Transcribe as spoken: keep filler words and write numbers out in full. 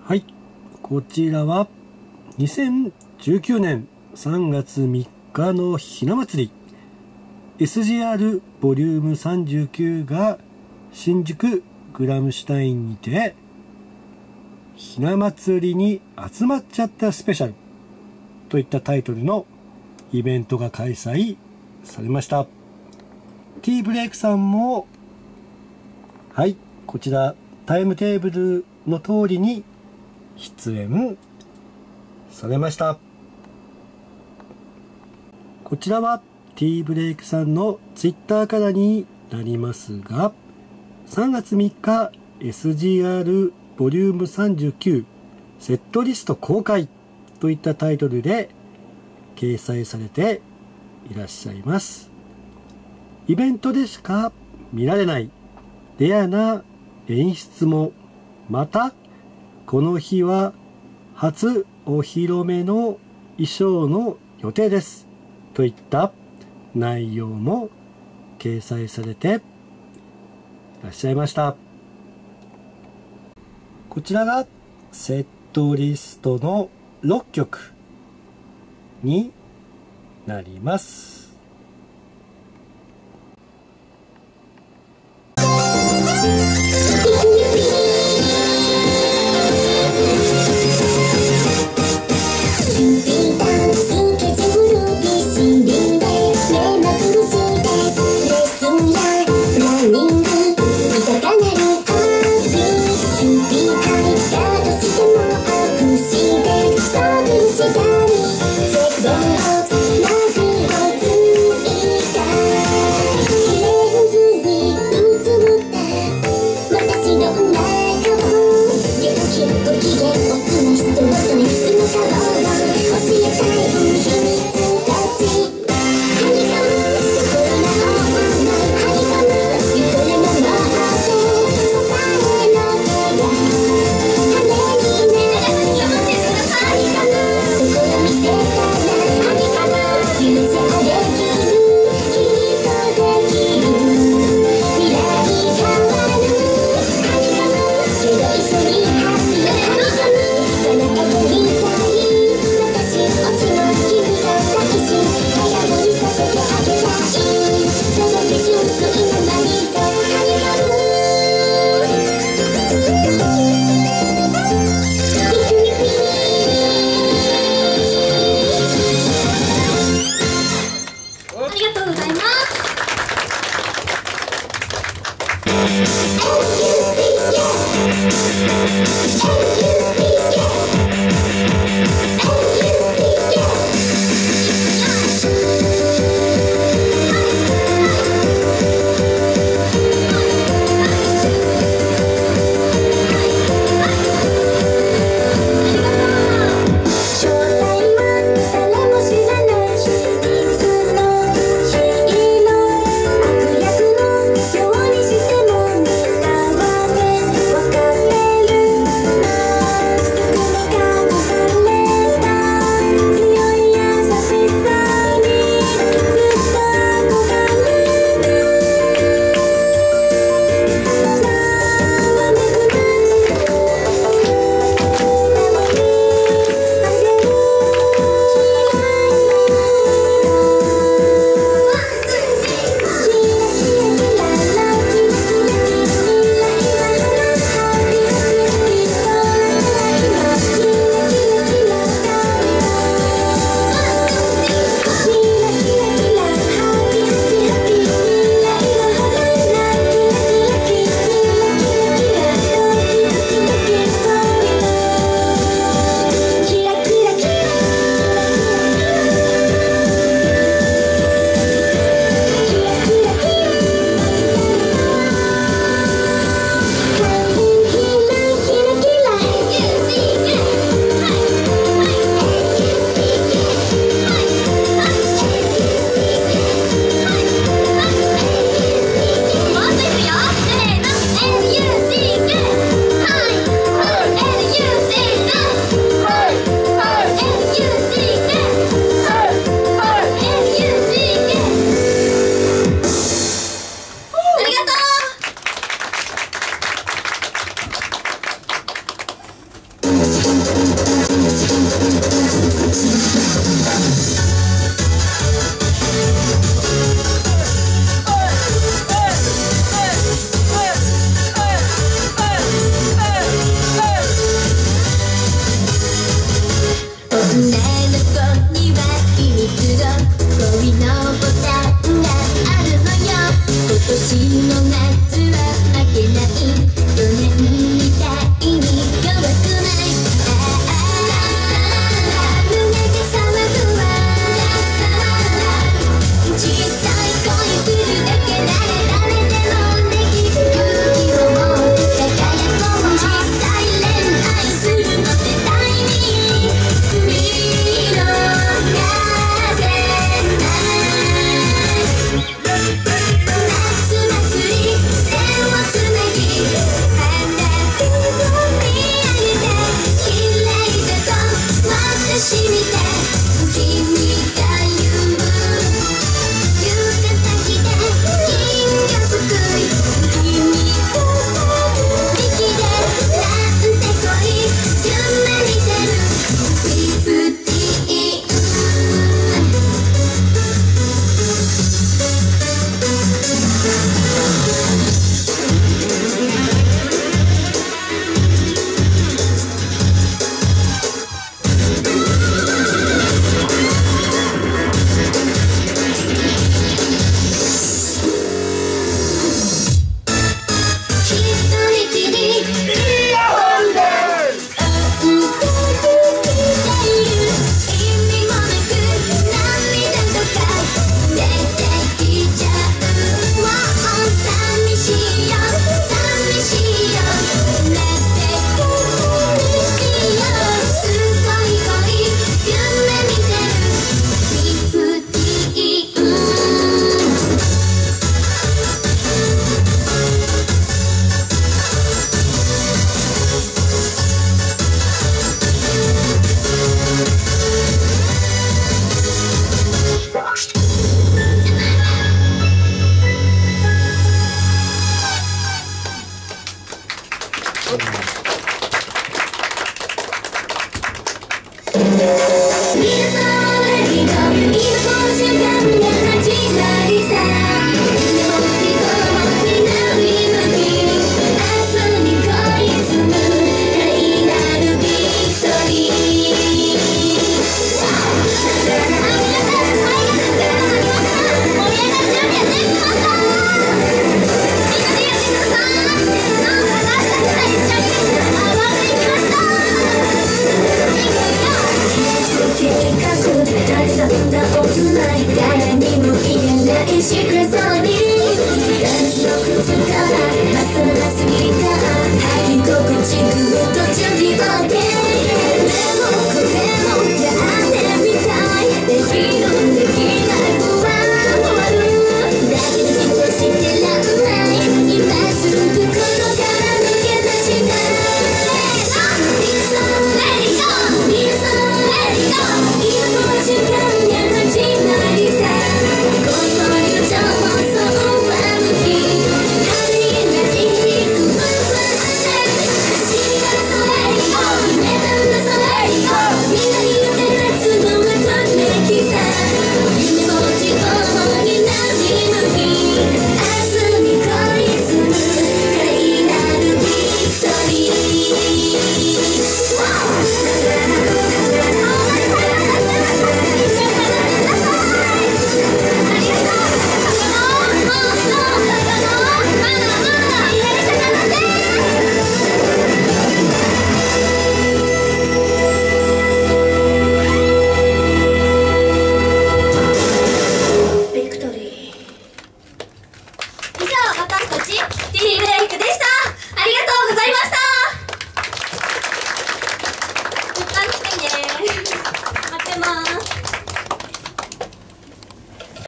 はい、こちらはにせんじゅうきゅうねんさんがつみっかのひな祭り エスジーアール ボリュームさんじゅうきゅうが新宿グラムシュタインにてひな祭りに集まっちゃったスペシャルといったタイトルのイベントが開催されました。 T ブレイクさんもはい、こちらタイムテーブルの通りに出演されました。こちらは T ブレイクさんのツイッターからになりますが、さんがつみっか エスジーアール ボリュームさんじゅうきゅうセットリスト公開といったタイトルで掲載されていらっしゃいます。イベントでしか見られないレアな演出も、またこの日は初お披露目の衣装の予定ですといった内容も掲載されていらっしゃいました。こちらがセットリストのろっきょくになります。 Keep